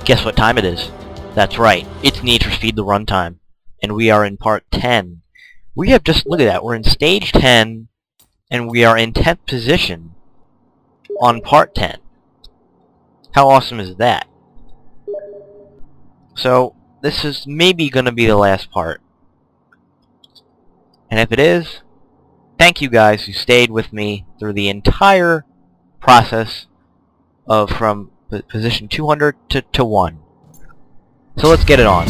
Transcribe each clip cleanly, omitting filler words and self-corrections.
Guess what time it is? That's right, it's Need for Speed the Runtime. And we are in part 10. We have just, look at that, we're in stage 10, and we are in 10th position on part 10. How awesome is that? So, this is maybe going to be the last part. And if it is, thank you guys who stayed with me through the entire process of from position 200 to 1. So let's get it on.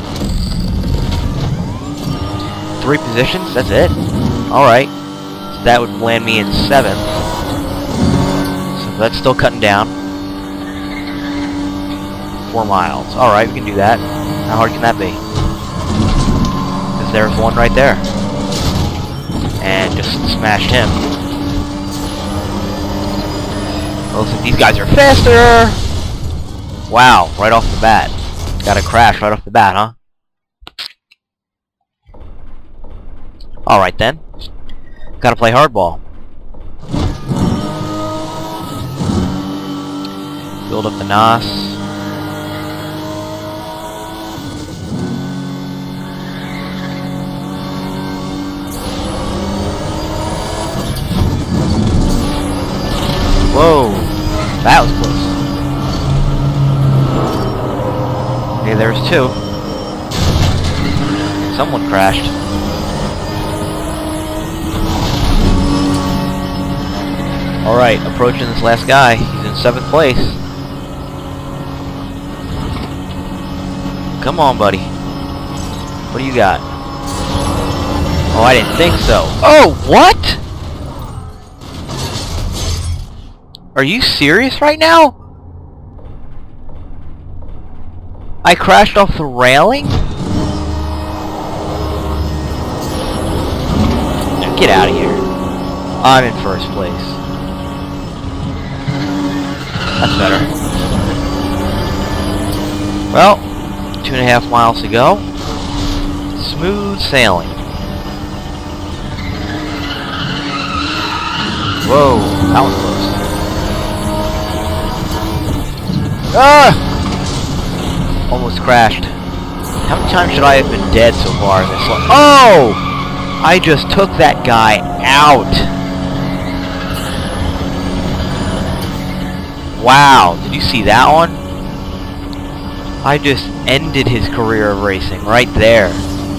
3 positions, that's it? Alright. So that would land me in 7th. So that's still cutting down. 4 miles. Alright, we can do that. How hard can that be? Because there's one right there. And just smashed him. Looks like these guys are faster! Wow, right off the bat. Got a crash right off the bat, huh? Alright then. Gotta play hardball. Build up the NOS. Whoa! That was close. Okay, there's 2. Someone crashed. Alright, approaching this last guy. He's in 7th place. Come on, buddy. What do you got? Oh, I didn't think so. Oh, what?! Are you serious right now? I crashed off the railing? Get out of here. I'm in 1st place. That's better. Well, 2.5 miles to go. Smooth sailing. Whoa, that was close. Ah! Almost crashed. How many times should I have been dead so far in this one? Oh! I just took that guy out. Wow, did you see that one? I just ended his career of racing right there.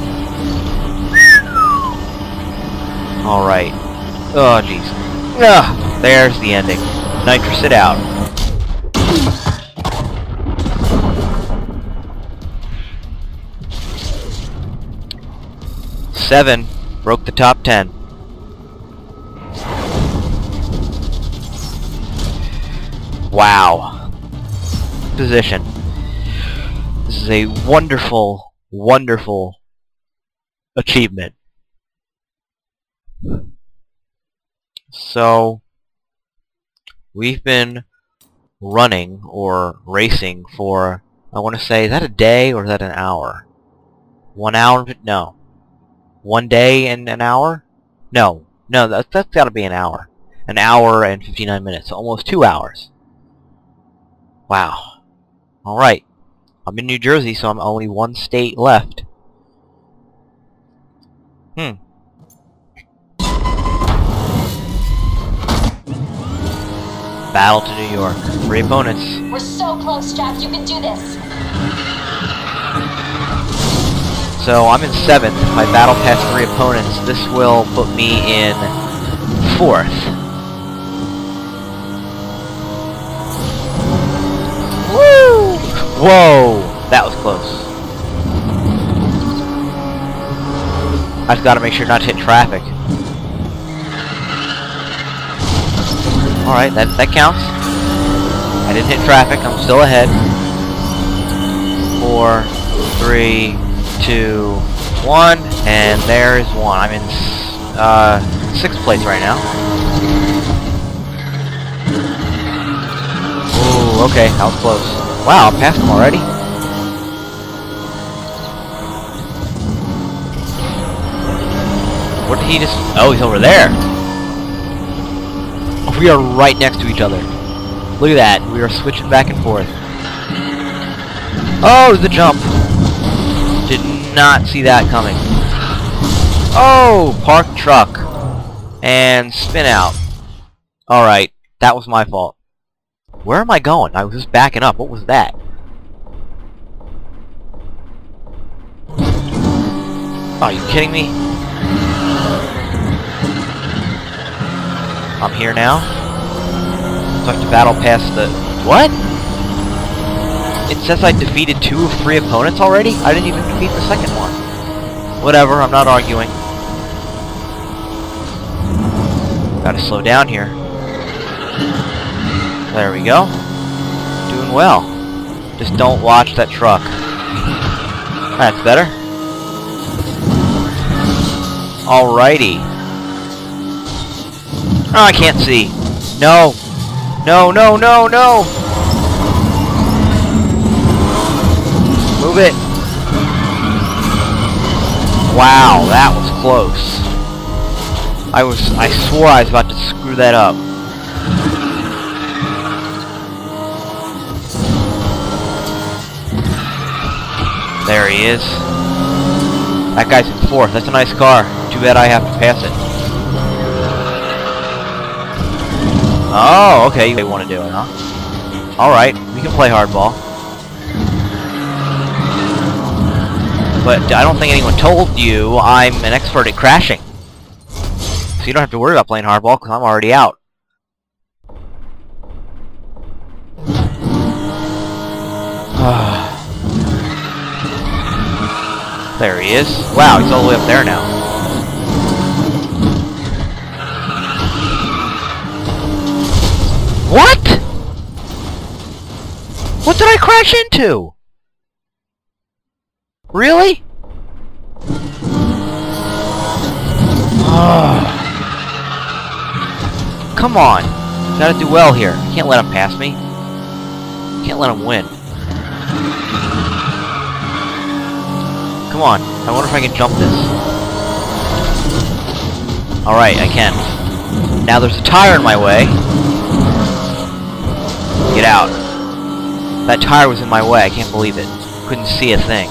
Alright. Oh, jeez. Ugh, there's the ending. Nitrous it out. Seven broke the top 10. Wow. Position. This is a wonderful, wonderful achievement. So, we've been running or racing for, I want to say, is that a day or is that an hour? 1 hour? No. 1 day and an hour? No. No, that's got to be an hour. An hour and 59 minutes. Almost 2 hours. Wow. Alright. I'm in New Jersey, so I'm only 1 state left. Battle to New York. 3 opponents. We're so close, Jack. You can do this. So I'm in 7th. If I battle past 3 opponents, this will put me in 4th. Woo! Whoa! That was close. I've got to make sure not to hit traffic. Alright, that counts. I didn't hit traffic. I'm still ahead. 4, 3, 2, 1, and there's 1. I'm in 6th place right now. Ooh, okay, that was close. Wow, I passed him already. What did he just... Oh, he's over there. We are right next to each other. Look at that. We are switching back and forth. Oh, the jump. Did not see that coming. Oh, park truck. And spin out. Alright, that was my fault. Where am I going? I was just backing up. What was that? Are you kidding me? I'm here now. So I have to battle past the... What? It says I defeated 2 of 3 opponents already? I didn't even defeat the second one. Whatever, I'm not arguing. Gotta slow down here. There we go. Doing well. Just don't watch that truck. That's better. Alrighty. Oh, I can't see. No. No, no, no, no! Move it. Wow, that was close. I swore I was about to screw that up. There he is. That guy's in 4th. That's a nice car. Too bad I have to pass it. Oh, okay. You want to do it, huh? Alright, we can play hardball. But I don't think anyone told you I'm an expert at crashing. So you don't have to worry about playing hardball, because I'm already out. There he is. Wow, he's all the way up there now. What? What did I crash into? Really? Come on. Gotta do well here. Can't let him pass me. Can't let him win. Come on. I wonder if I can jump this. Alright, I can. Now there's a tire in my way. Get out. That tire was in my way. I can't believe it. Couldn't see a thing.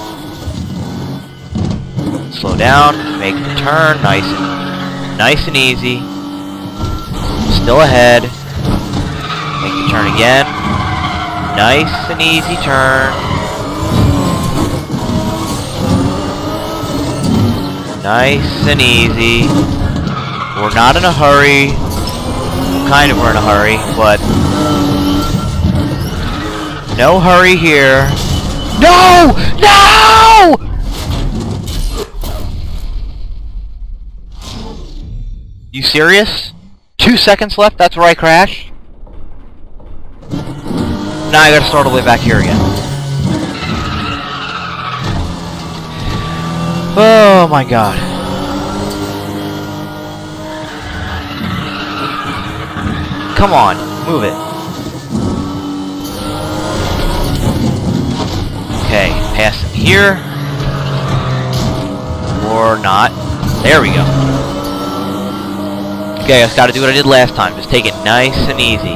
Slow down. Make the turn. Nice and easy. Still ahead. Make the turn again. Nice and easy turn. Nice and easy. We're not in a hurry. Kind of we're in a hurry, but... No hurry here. No! No! You serious? 2 seconds left? That's where I crashed? Now I gotta start all the way back here again. Oh my god. Come on, move it. Okay, pass it here. Or not. There we go. Okay, I just gotta do what I did last time. Just take it nice and easy.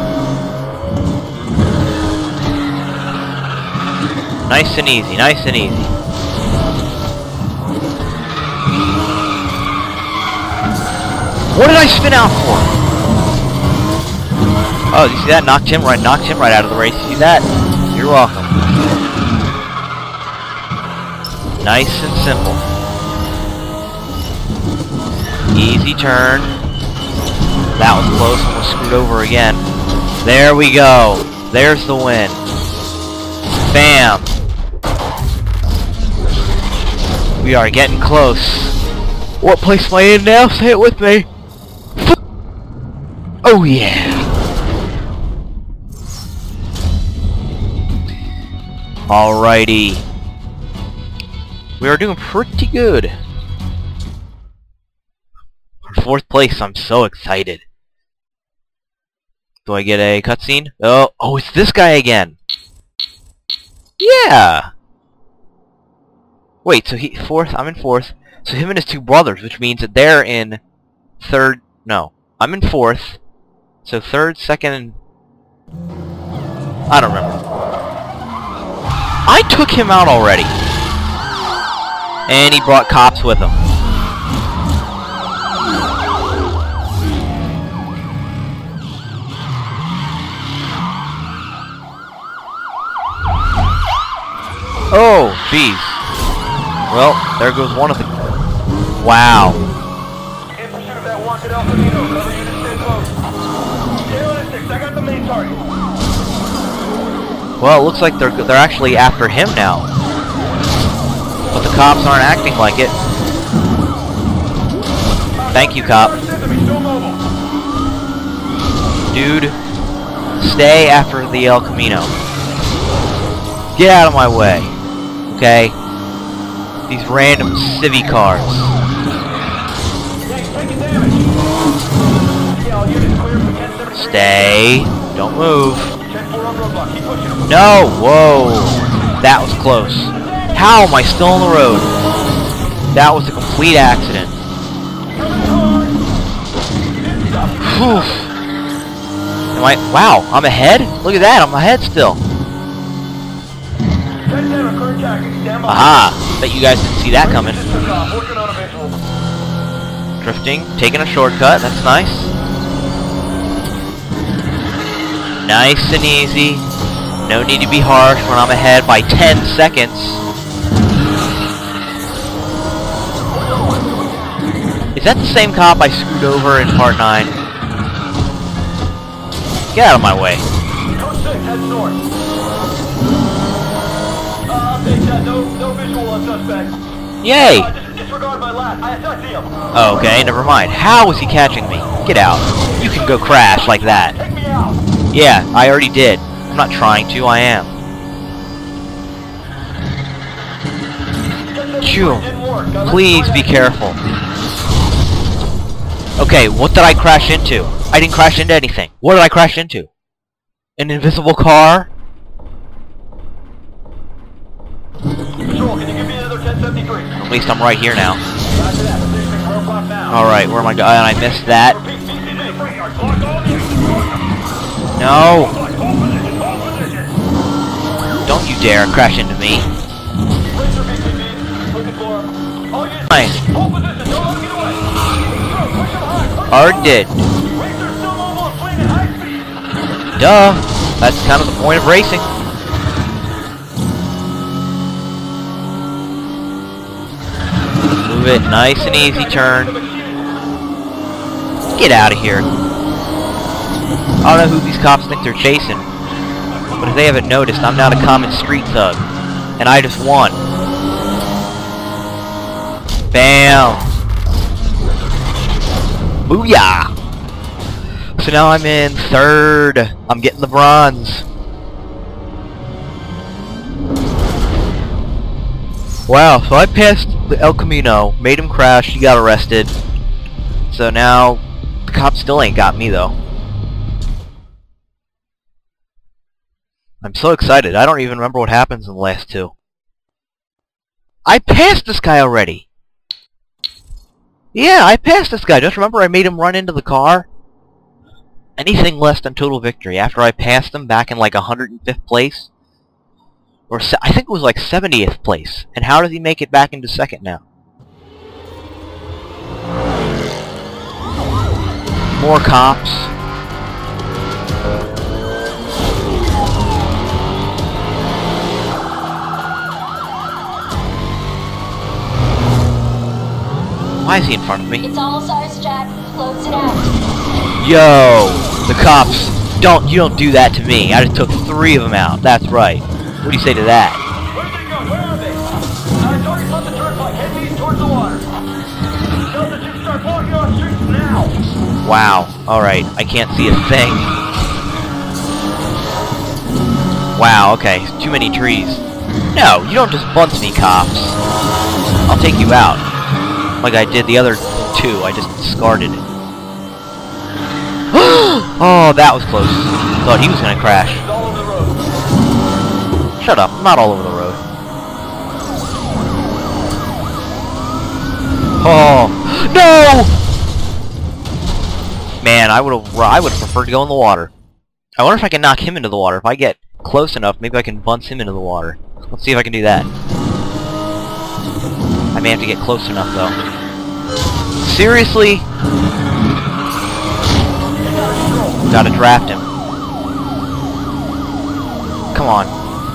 Nice and easy, nice and easy. What did I spin out for? Oh, you see that? Knocked him right out of the race. You see that? You're welcome. Nice and simple. Easy turn. That was close. Almost screwed over again. There we go. There's the win. Bam. We are getting close. What place am I in now? Say it with me. Oh yeah. Alrighty. We are doing pretty good. For 4th place, I'm so excited. Do I get a cutscene? Oh, it's this guy again. Yeah. Wait, so 4th, I'm in 4th. So him and his 2 brothers, which means that they're in 3rd. No, I'm in 4th. So 3rd, 2nd, and I don't remember. I took him out already. And he brought cops with him. Oh, jeez. Well, there goes one of the... Wow. In pursuit of that wanted El Camino, cover units stay close. Stay I got the main target. Well, it looks like they're actually after him now. But the cops aren't acting like it. Thank you, cop. Dude, stay after the El Camino. Get out of my way. Okay? These random civvy cars. Stay. Don't move. No! Whoa! That was close. How am I still on the road? That was a complete accident. Whew. Am I... Wow! I'm ahead? Look at that! I'm ahead still. Aha! Bet you guys didn't see that coming. Drifting. Taking a shortcut. That's nice. Nice and easy. No need to be harsh when I'm ahead by 10 seconds. Is that the same cop I screwed over in part 9? Get out of my way. Code 6, head north. No visual on suspect. Yay! Disregard my last. I see him. Oh, okay, never mind. How is he catching me? Get out. You can go crash like that. Take me out. Yeah, I already did. I'm not trying to, I am. Phew. Please be careful. Okay, what did I crash into? I didn't crash into anything. What did I crash into? An invisible car? Patrol, can you give me another 1073? At least I'm right here now. Alright, where am I going? I missed that. No! Don't you dare crash into me. Fine. Already did. Duh. That's kind of the point of racing. Move it nice and easy turn. Get out of here. I don't know who these cops think they're chasing, but if they haven't noticed, I'm not a common street thug, and I just won. Bam! Booyah! So now I'm in third. I'm getting the bronze. Wow, so I passed the El Camino, made him crash, he got arrested. So now, the cops still ain't got me though. I'm so excited, I don't even remember what happens in the last two. I passed this guy already! Yeah, I passed this guy. Just remember I made him run into the car? Anything less than total victory after I passed him back in like 105th place? Or I think it was like 70th place. And how does he make it back into second now? More cops. Why is he in front of me? It's almost ours, Jack. Close it out. Yo! The cops! You don't do that to me. I just took 3 of them out. That's right. What do you say to that? Where'd they go? Where are they? Target's on the turnpike. Head east towards the water. Tell the Jeep start walking on the streets now. Wow. Alright. I can't see a thing. Wow, okay. Too many trees. No, you don't just bunt me, cops. I'll take you out. Like I did the other 2. I just discarded it. Oh, that was close. Thought he was gonna crash. All over the road. Shut up. I'm not all over the road. Oh. No! Man, I would have preferred to go in the water. I wonder if I can knock him into the water. If I get close enough, maybe I can bounce him into the water. Let's see if I can do that. I may have to get close enough, though. Seriously? Gotta draft him. Come on.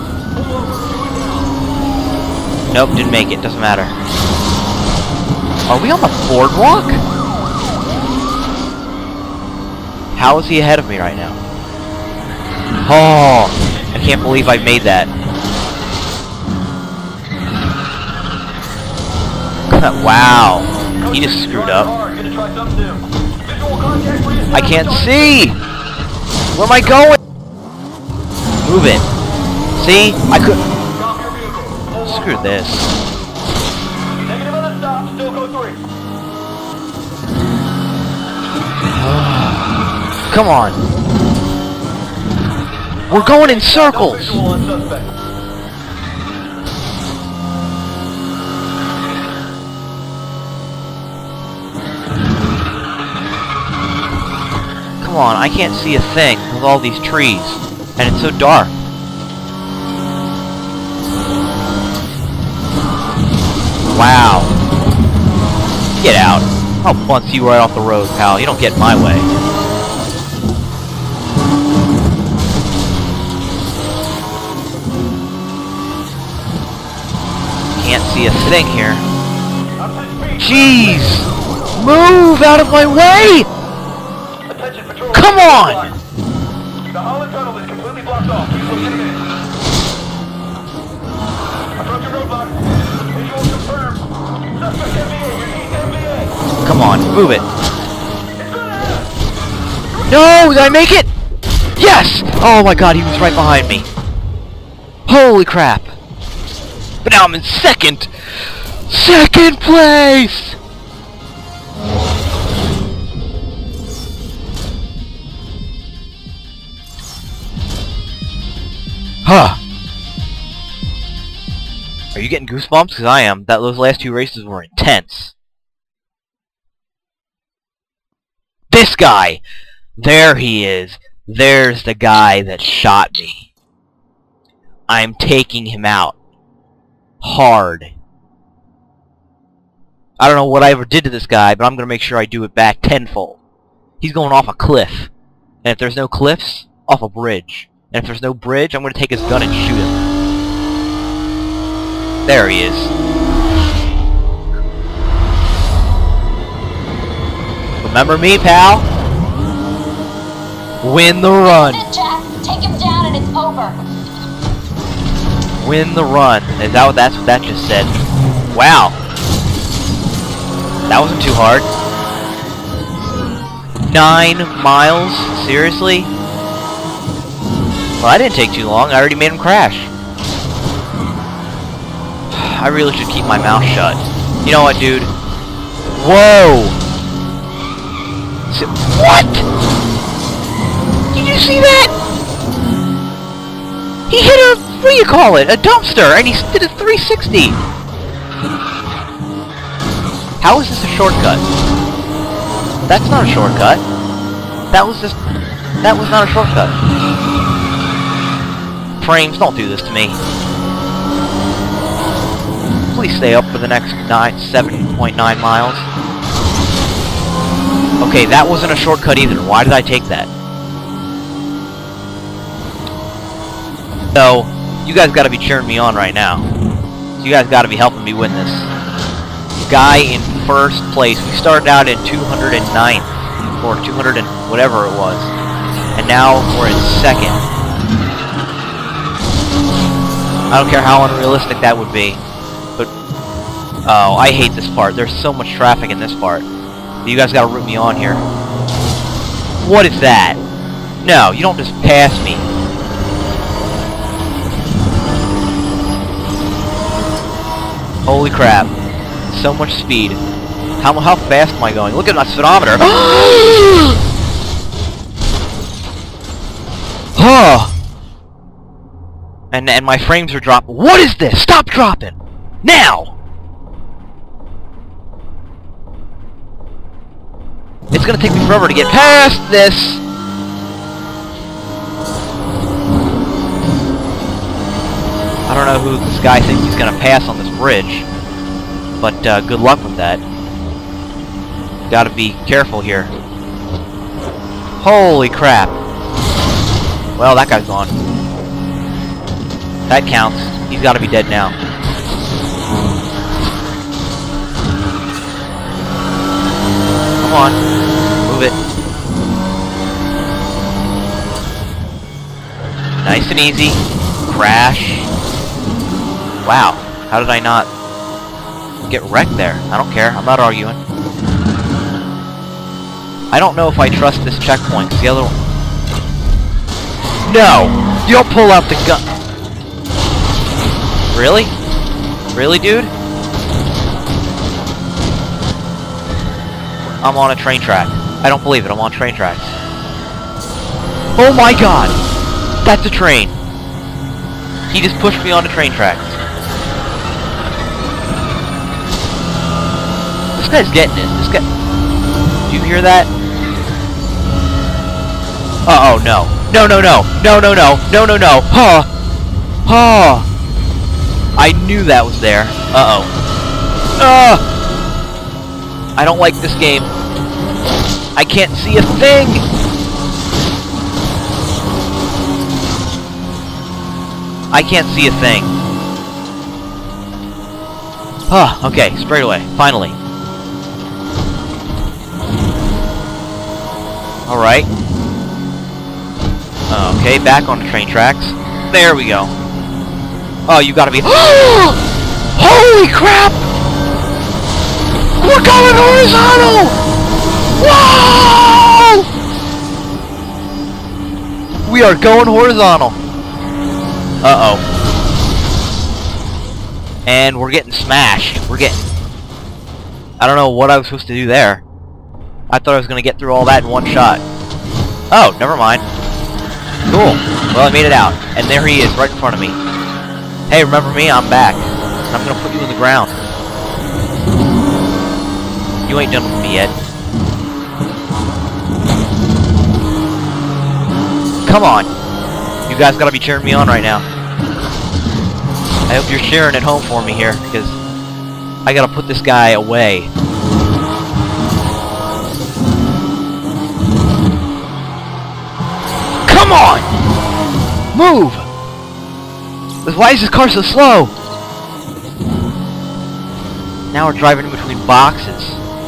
Nope, didn't make it. Doesn't matter. Are we on the boardwalk? How is he ahead of me right now? Oh, I can't believe I made that. Wow, he just screwed up. I can't see! Where am I going? Move it. See? I could... Screw this. Come on. We're going in circles! Come on, I can't see a thing with all these trees. And it's so dark. Wow. Get out. I'll bunt you right off the road, pal. You don't get in my way. Can't see a thing here. Jeez! Move out of my way! Come on! The Holland tunnel is completely blocked off. Please look in a minute. Approach your roadblock. Visual confirmed. Suspect MVA. Repeat MVA. Come on, move it. No! Did I make it? Yes! Oh my god, he was right behind me. Holy crap. But now I'm in second! Second place! Huh. Are you getting goosebumps? Because I am. Those last two races were intense. This guy! There he is. There's the guy that shot me. I'm taking him out. Hard. I don't know what I ever did to this guy, but I'm going to make sure I do it back tenfold. He's going off a cliff. And if there's no cliffs, off a bridge. And if there's no bridge, I'm going to take his gun and shoot him. There he is. Remember me, pal? Win the run. That's it, Jack. Take him down and it's over. Win the run. That's what that just said. Wow. That wasn't too hard. 9 miles? Seriously? Well, that didn't take too long. I already made him crash. I really should keep my mouth shut. You know what, dude? Whoa! What? Did you see that? He hit a, what do you call it? A dumpster, and he did a 360. How is this a shortcut? That's not a shortcut. That was not a shortcut. Frames, don't do this to me. Please stay up for the next 7.9 miles. Okay, that wasn't a shortcut either. Why did I take that? So, you guys gotta be cheering me on right now. You guys gotta be helping me win this. Guy in first place. We started out in 209th, or 200 and whatever it was. And now we're in second. I don't care how unrealistic that would be. But, oh, I hate this part. There's so much traffic in this part. You guys gotta root me on here. What is that? No, you don't just pass me. Holy crap. So much speed. How fast am I going? Look at my speedometer. Oh! And my frames are dropping. What is this? Stop dropping! Now! It's gonna take me forever to get past this! I don't don't know who this guy thinks he's gonna pass on this bridge, but good luck with that. Gotta be careful here. Holy crap. Well, that guy's gone. That counts. He's gotta be dead now. Come on. Move it. Nice and easy. Crash. Wow. How did I not get wrecked there? I don't care. I'm not arguing. I don't know if I trust this checkpoint, 'cause the other one... No! You don't pull out the gun! Really? Really, dude? I'm on a train track. I don't believe it. I'm on train tracks. Oh my god! That's a train! He just pushed me onto train tracks. This guy's getting it. This guy... Do you hear that? Uh-oh, no. No, no, no. No, no, no. No, no, no. Huh. Huh. I knew that was there. Uh-oh. I don't like this game. I can't see a thing! I can't see a thing. Huh, okay, straight away. Finally. Alright. Okay, back on the train tracks. There we go. Oh, you gotta be... Holy crap! We're going horizontal! Whoa! We are going horizontal. Uh-oh. And we're getting smashed. We're getting... I don't know what I was supposed to do there. I thought I was going to get through all that in one shot. Oh, never mind. Cool. Well, I made it out. And there he is, right in front of me. Hey, remember me? I'm back. And I'm going to put you in the ground. You ain't done with me yet. Come on. You guys got to be cheering me on right now. I hope you're cheering at home for me here, because I got to put this guy away. Come on! Move! Why is this car so slow? Now we're driving in between boxes.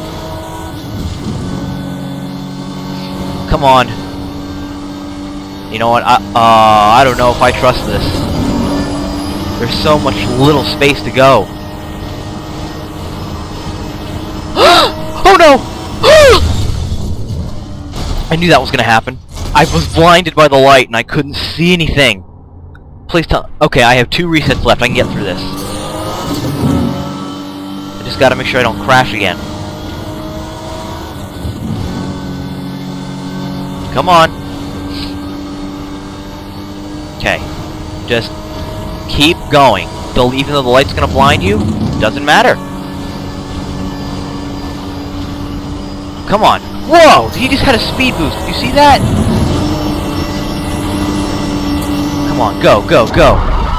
Come on. You know what? I don't know if I trust this. There's so much little space to go. Oh no! I knew that was gonna happen. I was blinded by the light and I couldn't see anything. Please tell... Okay, I have 2 resets left. I can get through this. I just gotta make sure I don't crash again. Come on. Okay. Just keep going. Even though the light's gonna blind you, doesn't matter. Come on. Whoa! He just had a speed boost. Did you see that? Come on, go, go, go.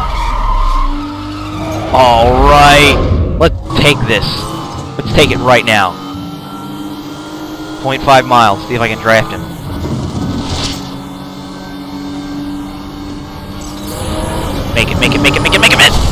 Alright. Let's take this. Let's take it right now. 0.5 miles. See if I can draft him. Make it, make it, make it, make it, make it, make it!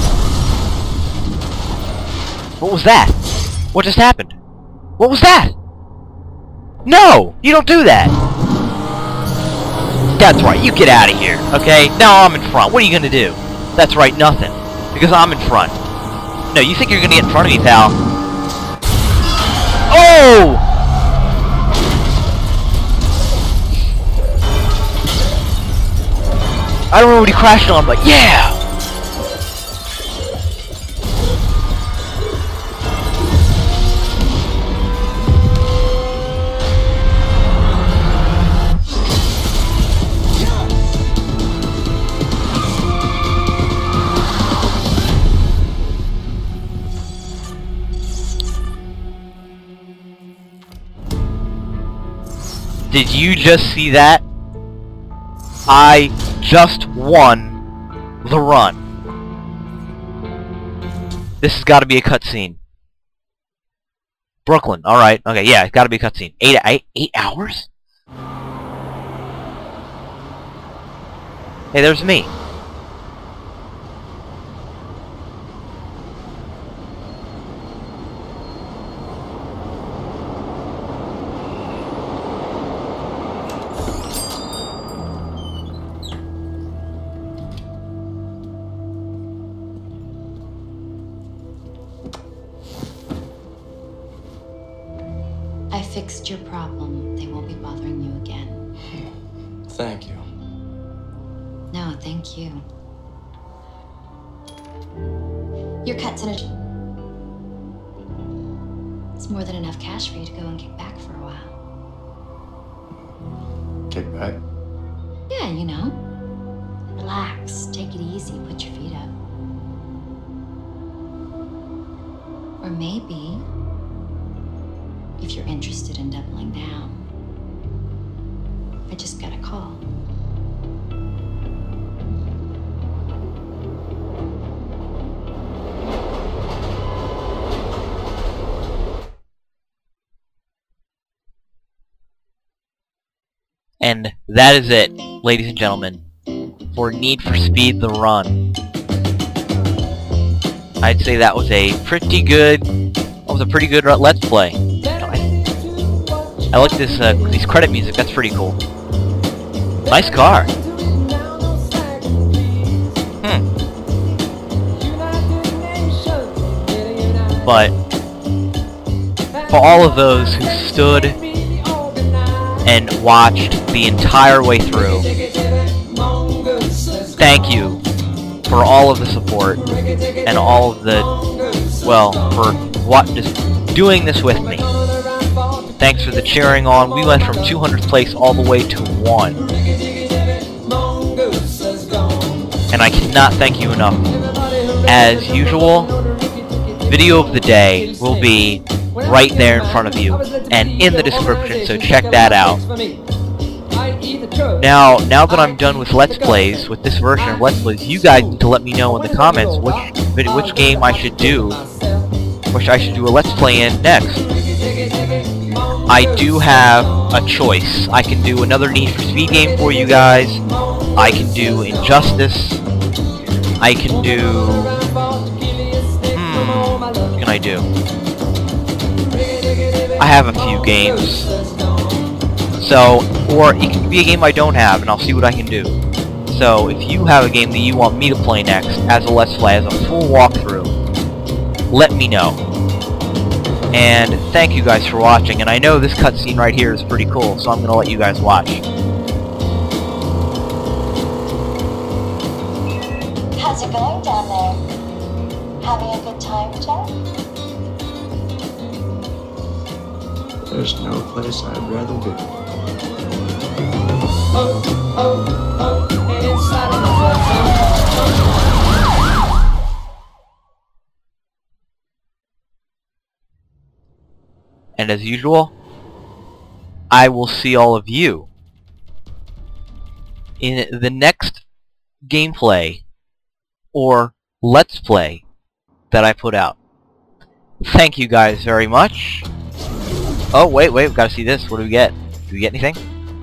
What was that? What just happened? What was that? No! You don't do that! That's right, you get out of here, okay? Now I'm in front. What are you gonna do? That's right, nothing. Because I'm in front. No, you think you're gonna get in front of me, pal. Oh! I don't know what he crashed on, but yeah! Did you just see that? I just won the run. This has got to be a cutscene. Brooklyn. All right. Okay. Yeah, it's got to be a cutscene. 8 hours? Hey, there's me. I fixed your problem. They won't be bothering you again. Thank you. No, thank you. Your cut's in a... It's more than enough cash for you to go and kick back for a while. Kick back? Yeah, you know. Relax, take it easy, put your feet up. Or maybe, if you're interested in doubling down, I just got a call. And that is it, ladies and gentlemen, for Need for Speed the Run. I'd say that was a pretty good, Let's Play. I like this these credit music. That's pretty cool. Nice car. But for all of those who stood and watched the entire way through, thank you for all of the support and all of the, well, for just doing this with me. Thanks for the cheering on. We went from 200th place all the way to 1. And I cannot thank you enough. As usual, video of the day will be right there in front of you and in the description, so check that out. Now that I'm done with Let's Plays, with this version of Let's Plays, you guys need to let me know in the comments which game I should do, which I should do a Let's Play in next. I do have a choice. I can do another Need for Speed game for you guys. I can do Injustice. I can do... what can I do? I have a few games. So, or it can be a game I don't have, and I'll see what I can do. So, if you have a game that you want me to play next, as a Let's Play, as a full walkthrough, let me know. And thank you guys for watching, and I know this cutscene right here is pretty cool, so I'm going to let you guys watch. How's it going down there? Having a good time, Jack? There's no place I'd rather be. And as usual, I will see all of you in the next gameplay or Let's Play that I put out. Thank you guys very much. Oh, wait, we've got to see this. What do we get? Do we get anything?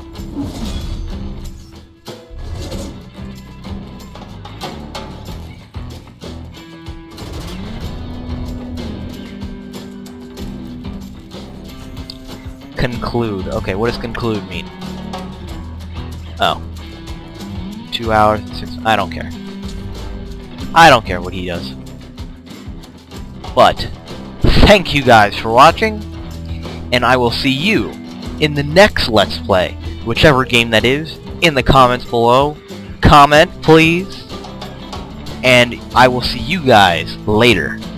Conclude. Okay, what does conclude mean? Oh. 2 hours and 6... I don't care. I don't care what he does. But, thank you guys for watching, and I will see you in the next Let's Play, whichever game that is, in the comments below. Comment, please. And I will see you guys later.